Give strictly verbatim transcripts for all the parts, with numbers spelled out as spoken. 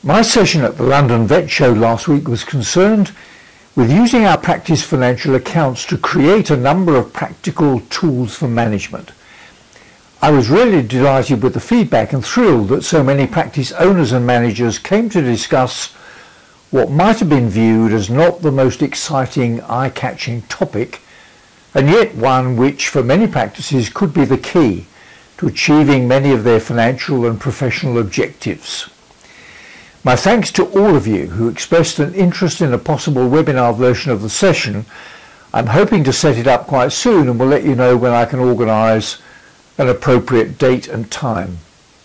My session at the London Vet Show last week was concerned with using our practice financial accounts to create a number of practical tools for management. I was really delighted with the feedback and thrilled that so many practice owners and managers came to discuss what might have been viewed as not the most exciting, eye-catching topic, and yet one which for many practices could be the key to achieving many of their financial and professional objectives. My thanks to all of you who expressed an interest in a possible webinar version of the session. I'm hoping to set it up quite soon and will let you know when I can organise an appropriate date and time.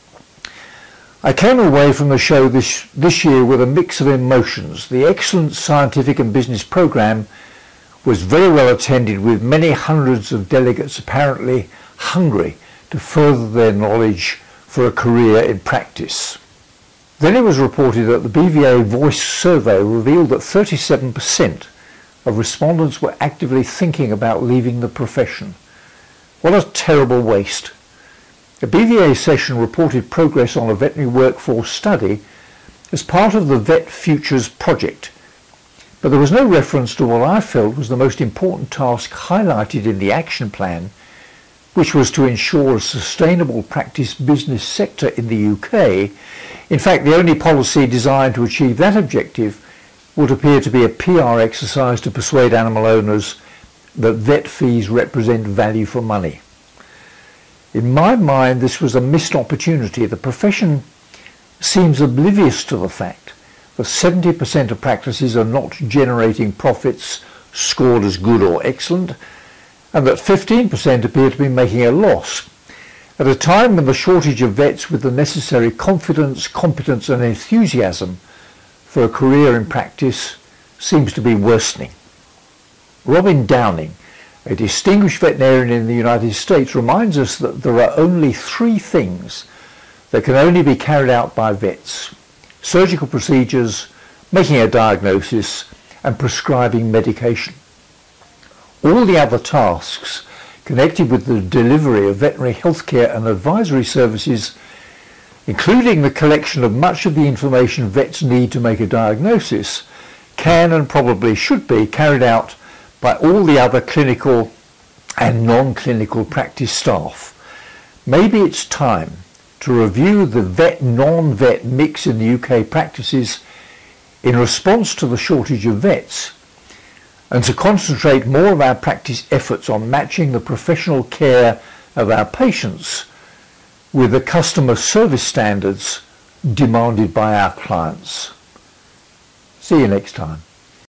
I came away from the show this, this year with a mix of emotions. The excellent scientific and business programme was very well attended, with many hundreds of delegates apparently hungry to further their knowledge for a career in practice. Then it was reported that the B V A Voice survey revealed that thirty-seven percent of respondents were actively thinking about leaving the profession. What a terrible waste. A B V A session reported progress on a veterinary workforce study as part of the Vet Futures project, but there was no reference to what I felt was the most important task highlighted in the action plan, which was to ensure a sustainable practice business sector in the U K. In fact, the only policy designed to achieve that objective would appear to be a P R exercise to persuade animal owners that vet fees represent value for money. In my mind, this was a missed opportunity. The profession seems oblivious to the fact that seventy percent of practices are not generating profits scored as good or excellent, and that fifteen percent appear to be making a loss, at a time when the shortage of vets with the necessary confidence, competence and enthusiasm for a career in practice seems to be worsening. Robin Downing, a distinguished veterinarian in the United States, reminds us that there are only three things that can only be carried out by vets: surgical procedures, making a diagnosis, and prescribing medication. All the other tasks connected with the delivery of veterinary healthcare and advisory services, including the collection of much of the information vets need to make a diagnosis, can and probably should be carried out by all the other clinical and non-clinical practice staff. Maybe it's time to review the vet non-vet mix in the U K practices in response to the shortage of vets, and to concentrate more of our practice efforts on matching the professional care of our patients with the customer service standards demanded by our clients. See you next time.